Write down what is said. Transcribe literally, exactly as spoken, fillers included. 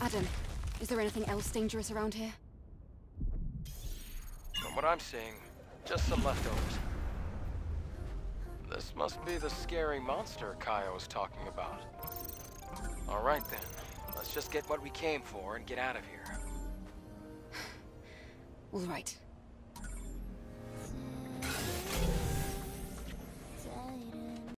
Adam, is there anything else dangerous around here? From what I'm seeing, just some leftovers. This must be the scary monster Kaya was talking about. Alright then, let's just get what we came for and get out of here. All right.